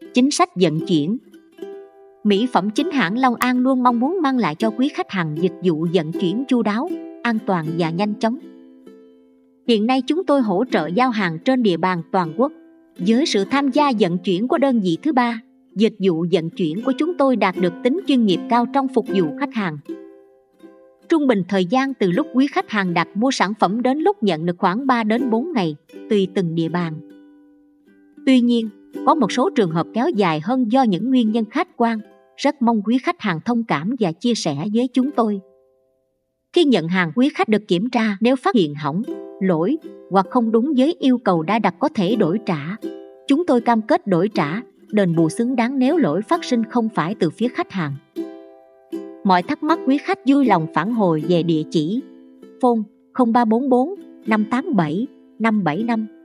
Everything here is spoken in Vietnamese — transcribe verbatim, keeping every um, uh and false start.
Chính sách vận chuyển. Mỹ phẩm chính hãng Long An luôn mong muốn mang lại cho quý khách hàng dịch vụ vận chuyển chu đáo, an toàn và nhanh chóng. Hiện nay chúng tôi hỗ trợ giao hàng trên địa bàn toàn quốc. Với sự tham gia vận chuyển của đơn vị thứ ba, dịch vụ vận chuyển của chúng tôi đạt được tính chuyên nghiệp cao trong phục vụ khách hàng. Trung bình thời gian từ lúc quý khách hàng đặt mua sản phẩm đến lúc nhận được khoảng ba đến bốn ngày, tùy từng địa bàn. Tuy nhiên, có một số trường hợp kéo dài hơn do những nguyên nhân khách quan. Rất mong quý khách hàng thông cảm và chia sẻ với chúng tôi. Khi nhận hàng, quý khách được kiểm tra, nếu phát hiện hỏng, lỗi hoặc không đúng với yêu cầu đã đặt có thể đổi trả. Chúng tôi cam kết đổi trả, đền bù xứng đáng nếu lỗi phát sinh không phải từ phía khách hàng. Mọi thắc mắc quý khách vui lòng phản hồi về địa chỉ phone không ba bốn bốn năm tám bảy năm bảy năm.